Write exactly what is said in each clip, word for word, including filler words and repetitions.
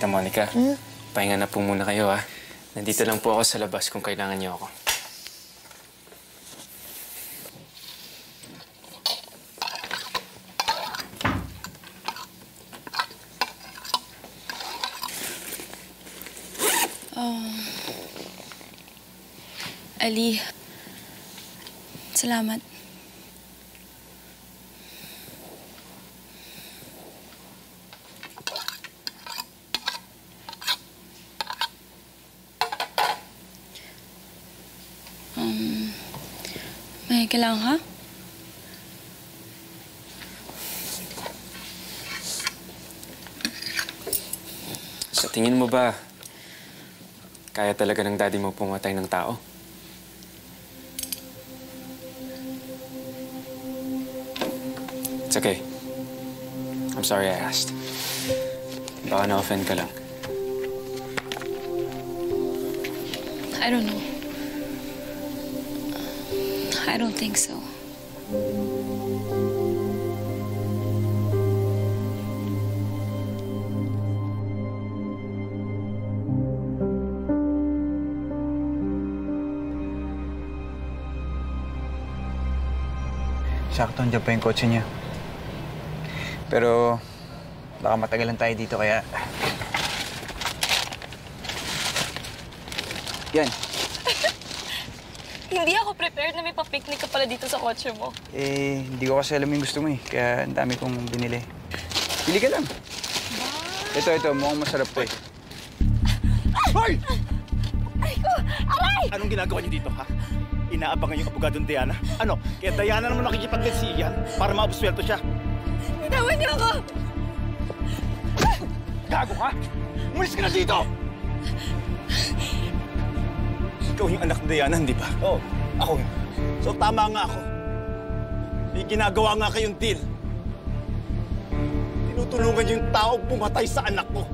Tita Monica, Hmm? pahinga na po muna kayo, ha? Nandito lang po ako sa labas kung kailangan niyo ako. Um, Ali, salamat. Um, may kailangan ka? Sa tingin mo ba, kaya talaga ng daddy mo pumatay ng tao? It's okay. I'm sorry I asked. Baka na-offend ka lang. I don't know. I don't think so. Sakto, andyan pa yung kotse niya. Pero baka matagalan tayo dito kaya... Yan. Hindi ako prepared na may pa-picnic ka pala dito sa kotse mo. Eh, hindi ko kasi alam yung gusto mo eh. Kaya ang dami kong binili. Pili ka lang. Wow. Ito, ito. Mukhang masarap to eh. Hoy! Aray ko! Aray! Anong ginagawa niyo dito, ha? Inaabangan yung abogadong Diana? Ano? Kaya Diana naman nakikipag-let si Ian para maabuswelto siya. Bitawan niyo ako! Gago ka! Umalis ka na dito! Ikaw yung anak ni Diana, hindi ba? Oo, ako yun. So tama nga ako. May ginagawa nga kayong deal. Tinutulungan niyo yung tao pumatay sa anak ko.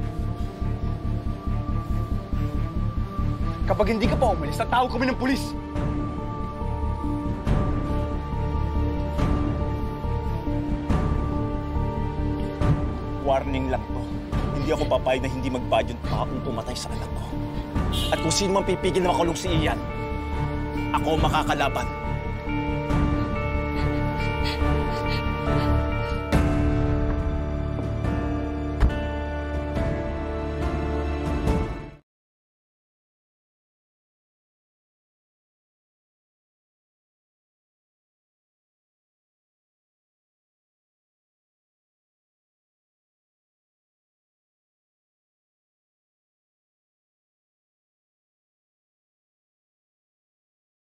Kapag hindi ka pa umalis, tatawag kami ng pulis. Warning lang to. Hindi ako papayag na hindi magbayad yung taong pumatay sa anak ko. At kung sino man pipigil na makulong si Ian, ako makakalaban.